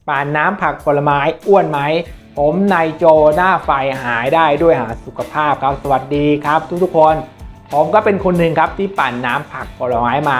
ปั่นน้ำผักผลไม้อ้วนไหมผมนายโจหน้าไฟหายได้ด้วยหาสุขภาพครับสวัสดีครับทุกคนผมก็เป็นคนหนึ่งครับที่ปั่นน้ำผักผลไม้มา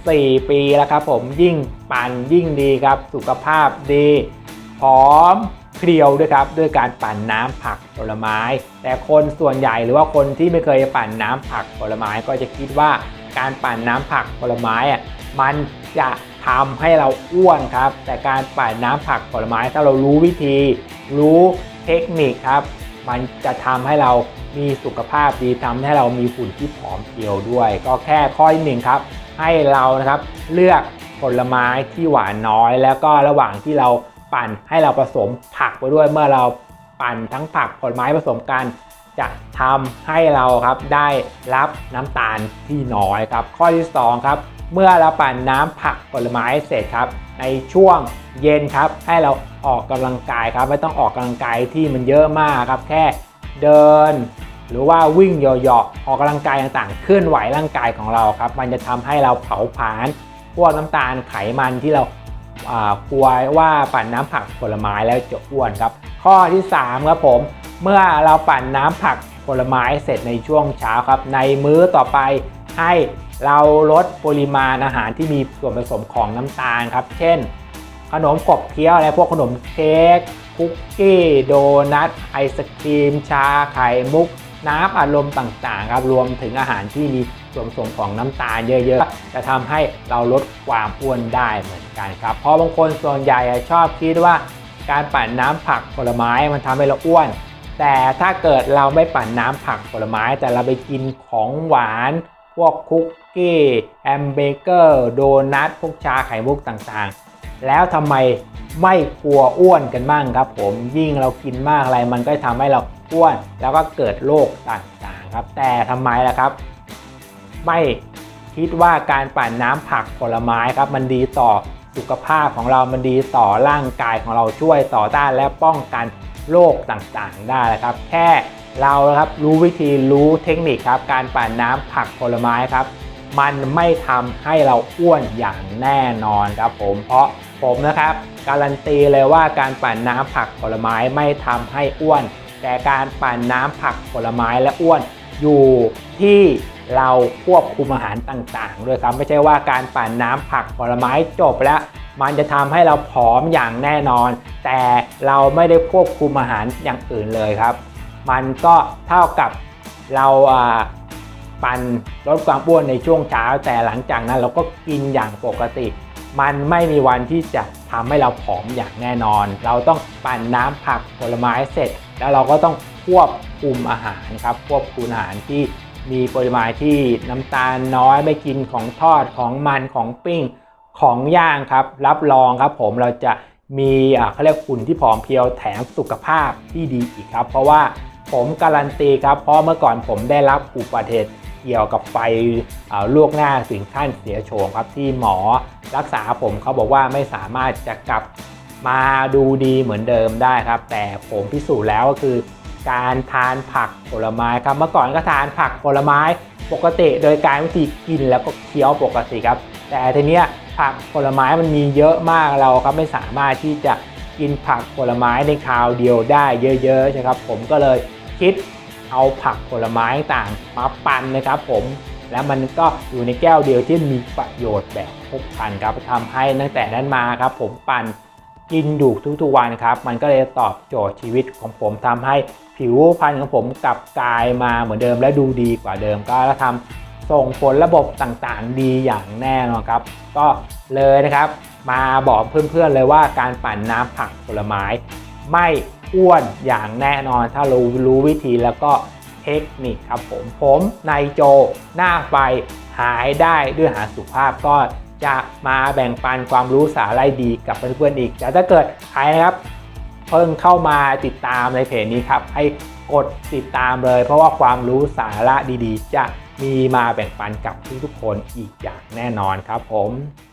4 ปีแล้วครับผมยิ่งปั่นยิ่งดีครับสุขภาพดีผอมเพรียวด้วยครับด้วยการปั่นน้ำผักผลไม้แต่คนส่วนใหญ่หรือว่าคนที่ไม่เคยปั่นน้ำผักผลไม้ก็จะคิดว่าการปั่นน้ำผักผลไม้มันจะทำให้เราอ้วนครับแต่การปั่นน้ำผักผลไม้ถ้าเรารู้วิธีรู้เทคนิคครับมันจะทำให้เรามีสุขภาพดีทำให้เรามีหุ่นที่ผอมเพรียวด้วยก็แค่ข้อที่1ครับให้เรานะครับเลือกผลไม้ที่หวานน้อยแล้วก็ระหว่างที่เราปั่นให้เราผสมผักไปด้วยเมื่อเราปั่นทั้งผักผลไม้ผสมกันจะทำให้เราครับได้รับน้ำตาลที่น้อยครับข้อที่2ครับเมื่อเราปั่นน้ำผักผลไม้เสร็จครับในช่วงเย็นครับให้เราออกกำลังกายครับไม่ต้องออกกำลังกายที่มันเยอะมากครับแค่เดินหรือว่าวิ่งเหยาะๆออกกำลังกายต่างๆเคลื่อนไหวร่างกายของเราครับมันจะทำให้เราเผาผลาญพวกน้ำตาลไขมันที่เรากลัวว่าปั่นน้ำผักผลไม้แล้วจะอ้วนครับข้อที่3ครับผมเมื่อเราปั่นน้ำผักผลไม้เสร็จในช่วงเช้าครับในมื้อต่อไปให้เราลดปริมาณอาหารที่มีส่วนผสมของน้ำตาลครับเช่นขนมขบเคี้ยวอะไรพวกขนมเค้กคุกกี้โดนัทไอศครีมชาไข่มุกน้ำอัดลมต่างๆครับรวมถึงอาหารที่มีส่วนผสมของน้ำตาลเยอะๆจะทำให้เราลดความอ้วนได้เหมือนกันครับเพราะบางคนส่วนใหญ่ชอบคิดว่าการปั่นน้ำผักผลไม้มันทำให้เราอ้วนแต่ถ้าเกิดเราไม่ปั่นน้ำผักผลไม้แต่เราไปกินของหวานพวกคุกกี้แฮมเบเกอร์โดนัทพวกชาไข่มุกต่างๆแล้วทำไมไม่กลัวอ้วนกันบ้างครับผมยิ่งเรากินมากอะไรมันก็ทำให้เราอ้วนแล้วก็เกิดโรคต่างๆครับแต่ทำไมล่ะครับไม่คิดว่าการปั่นน้ำผักผลไม้ครับมันดีต่อสุขภาพของเรามันดีต่อร่างกายของเราช่วยต่อต้านและป้องกันโรคต่างๆได้ครับแค่เราครับรู้วิธีรู้เทคนิคครับการปั่นน้ำผักผลไม้ครับมันไม่ทำให้เราอ้วนอย่างแน่นอนครับผมเพราะผมนะครับการันตีเลยว่าการปั่นน้ำผักผลไม้ไม่ทำให้อ้วนแต่การปั่นน้ำผักผลไม้และอ้วนอยู่ที่เราควบคุมอาหารต่างๆด้วยครับไม่ใช่ว่าการปั่นน้ำผักผลไม้จบแล้วมันจะทำให้เราผอมอย่างแน่นอนแต่เราไม่ได้ควบคุมอาหารอย่างอื่นเลยครับมันก็เท่ากับเราปั่นลดความอ้วนในช่วงเช้าแต่หลังจากนั้นเราก็กินอย่างปกติมันไม่มีวันที่จะทำให้เราผอมอย่างแน่นอนเราต้องปั่นน้ำผักผลไม้เสร็จแล้วเราก็ต้องควบคุมอาหารครับควบคุมอาหารที่มีปริมาณที่น้ำตาลน้อยไม่กินของทอดของมันของปิ้งของย่างครับรับรองครับผมเราจะมีเขาเรียกหุ่นที่ผอมเพรียวแถมสุขภาพที่ดีอีกครับเพราะว่าผมการันตีครับเพราะเมื่อก่อนผมได้รับอุบัติเหตุเกี่ยวกับไฟลวกหน้าถึงขั้นเสียโฉมครับที่หมอรักษาผมเขาบอกว่าไม่สามารถจะกลับมาดูดีเหมือนเดิมได้ครับแต่ผมพิสูจน์แล้วก็คือการทานผักผลไม้ครับเมื่อก่อนก็ทานผักผลไม้ปกติโดยการวิธีกินแล้วก็เคี้ยวปกติครับแต่ทีเนี้ยผักผลไม้มันมีเยอะมากเราครับไม่สามารถที่จะกินผักผลไม้ในคราวเดียวได้เยอะๆใช่ครับผมก็เลยคิดเอาผักผลไม้ต่างมาปั่นนะครับผมแล้วมันก็อยู่ในแก้วเดียวที่มีประโยชน์แบบครบครันครับทำให้ตั้งแต่นั้นมาครับผมปั่นกินอยู่ทุกๆวันครับมันก็เลยตอบโจทย์ชีวิตของผมทำให้ผิวพรรณของผมกลับกลายมาเหมือนเดิมและดูดีกว่าเดิมก็ทำส่งผลระบบต่างๆดีอย่างแน่นอนครับก็เลยนะครับมาบอกเพื่อนๆเลยว่าการปั่นน้ำผักผลไม้ไม่อ้วนอย่างแน่นอนถ้าเรารู้วิธีแล้วก็เทคนิคครับผมนายโจหน้าไฟหายได้ด้วยหาสุขภาพก็จะมาแบ่งปันความรู้สาระดีกับเพื่อนๆอีกแต่ถ้าเกิดใครนะครับเพิ่งเข้ามาติดตามในเพจนี้ครับให้กดติดตามเลยเพราะว่าความรู้สาระดีๆจะมีมาแบ่งปันกับทุกๆคนอีกอย่างแน่นอนครับผม